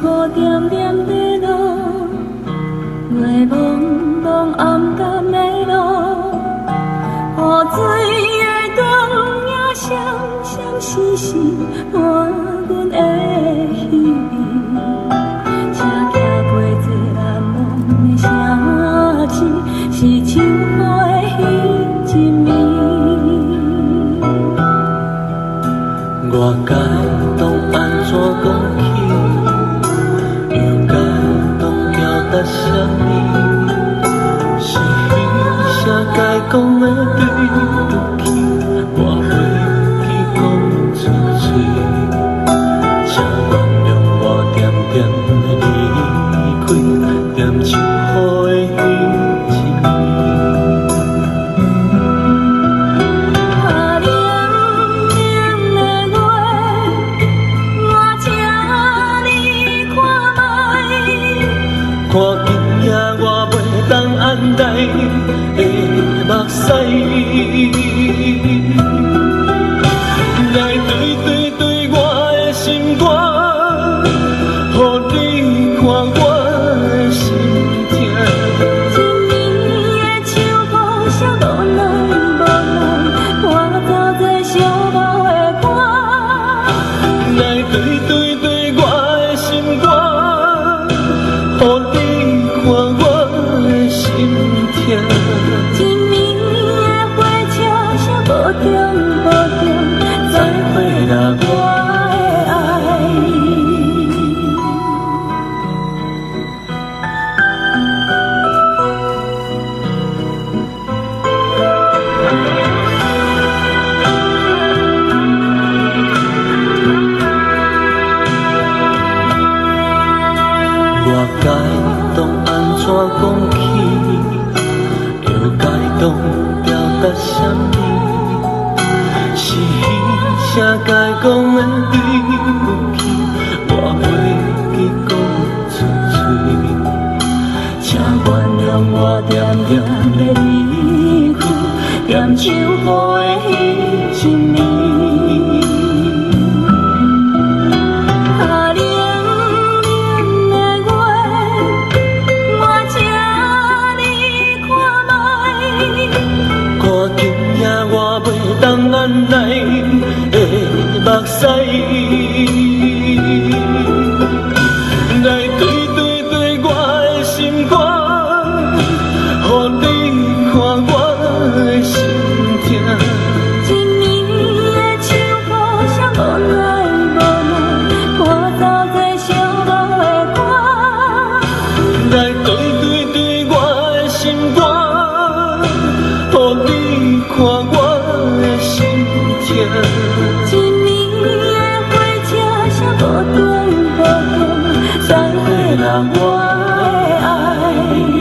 雨点点地落，月蒙蒙暗淡的路，雨水的光影闪闪烁烁，换阮的希望。车行过这暗蒙的城市，是秋雨的彼一暝。我该当安怎讲起？又该当表达啥物？是彼啥该讲的对不起，我袂记讲出嘴。请原谅我点点的离开，点秋雨的彼一暝。看今夜我袂当安待的目屎，来对对我的心肝，予你看我的心痛。一暝的秋风萧无奈无奈，我走在寂寞的歌，来对我的心肝，予你。看我的心痛，一暝的火车声无重无重，再会啦我的爱。我该当怎讲起？又该当表达啥物？是彼啥该讲的对不起，我袂记讲出嘴。请原谅我点点的离开，点秋雨的彼一暝。我袂当安耐的目屎，来对我的心肝，予你看我的心痛。一暝的秋风声无奈无奈，我走在寂寞的歌，来对我的心肝，予你看我。一暝的火车声无重无重，再会啦我的爱。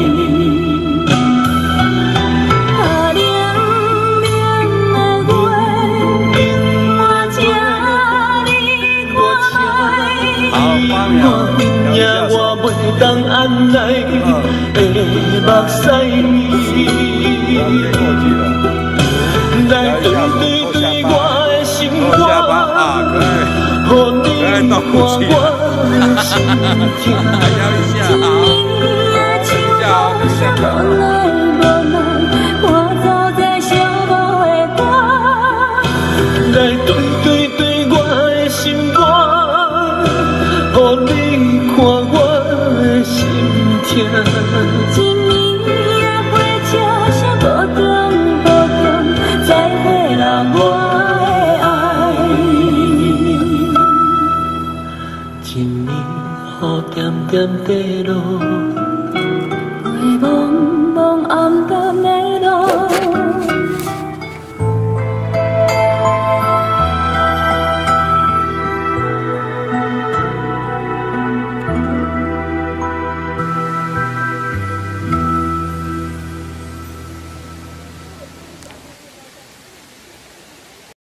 冷冷的月，我请你看卖。我今夜我袂当安耐的目屎，来对我的心肝，予你看我的心痛。一暝的秋风声无奈无奈，我走在寂寞的歌，来对我的心肝，予你看我的心痛。一暝的火车声无重无重，再会啦我的爱。一暝雨点点地落。